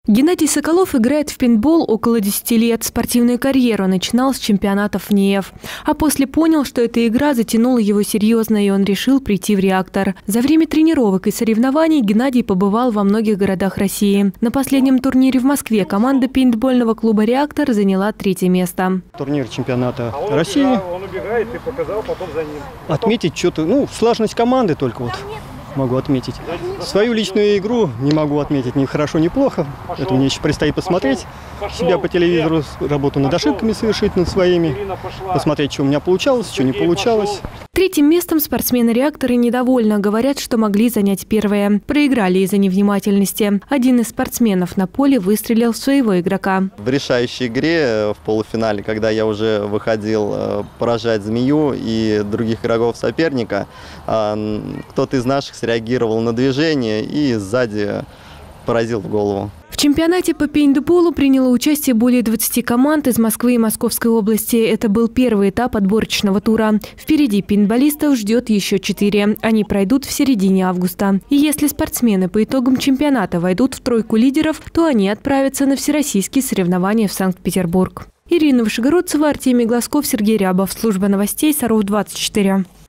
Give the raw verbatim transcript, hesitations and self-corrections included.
Геннадий Соколов играет в пейнтбол около десяти лет. Спортивную карьеру начинал с чемпионатов НИЭФ. А после понял, что эта игра затянула его серьезно, и он решил прийти в «Реактор». За время тренировок и соревнований Геннадий побывал во многих городах России. На последнем турнире в Москве команда пейнтбольного клуба «Реактор» заняла третье место. Турнир чемпионата России. Отметить что-то, ну, сложность команды только вот. Могу отметить. Свою личную игру не могу отметить ни хорошо, ни плохо. Это мне еще предстоит посмотреть себя по телевизору, работу над ошибками совершить, над своими. Посмотреть, что у меня получалось, что не получалось. Третьим местом спортсмены «Реакторы» недовольны. Говорят, что могли занять первое. Проиграли из-за невнимательности. Один из спортсменов на поле выстрелил в своего игрока. В решающей игре в полуфинале, когда я уже выходил поражать змею и других игроков соперника, кто-то из наших среагировал на движение и сзади поразил в голову. В чемпионате по пейнтболу приняло участие более двадцати команд из Москвы и Московской области. Это был первый этап отборочного тура. Впереди пейнтболистов ждет еще четыре. Они пройдут в середине августа. И если спортсмены по итогам чемпионата войдут в тройку лидеров, то они отправятся на всероссийские соревнования в Санкт-Петербург. Ирина Вышегородцева, Артемий Глазков, Сергей Рябов. Служба новостей Саров двадцать четыре.